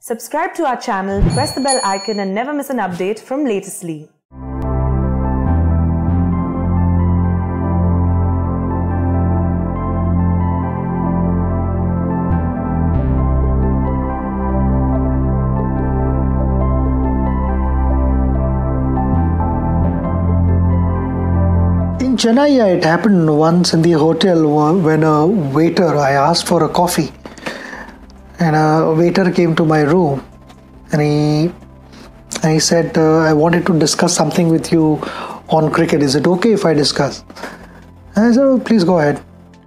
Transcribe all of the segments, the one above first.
Subscribe to our channel, press the bell icon and never miss an update from Latestly. In Chennai, it happened once in the hotel when I asked for a coffee, and a waiter came to my room, and he said, "I wanted to discuss something with you on cricket. Is it okay if I discuss?" And I said, "Oh, please go ahead."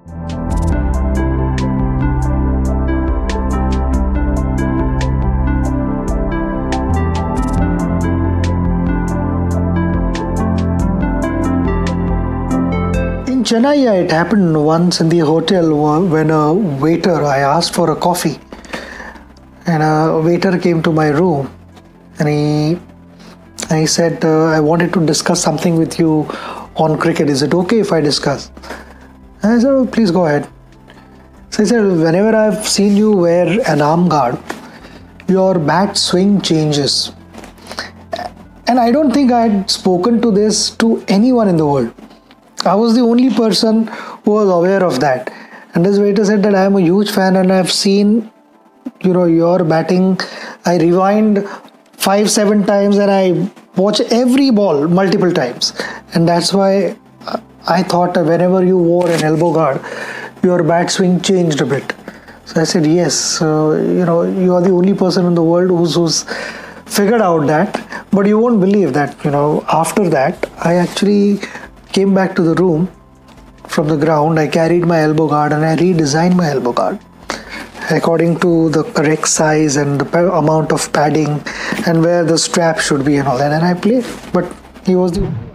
In Chennai, it happened once in the hotel when I asked for a coffee, and a waiter came to my room, and he said, "I wanted to discuss something with you on cricket. Is it okay if I discuss?" And I said, "Oh, please go ahead." So he said, "Whenever I've seen you wear an arm guard, your bat swing changes." And I don't think I had spoken to this to anyone in the world. I was the only person who was aware of that. And this waiter said that I am a huge fan and I've seen, your batting. I rewind 5-7 times and I watch every ball multiple times. And that's why I thought that whenever you wore an elbow guard, your bat swing changed a bit. So I said, yes, you are the only person in the world who's figured out that. But you won't believe that, after that, I actually came back to the room from the ground. I carried my elbow guard and I redesigned my elbow guard according to the correct size and the amount of padding and where the strap should be and all that. And I played. But he was the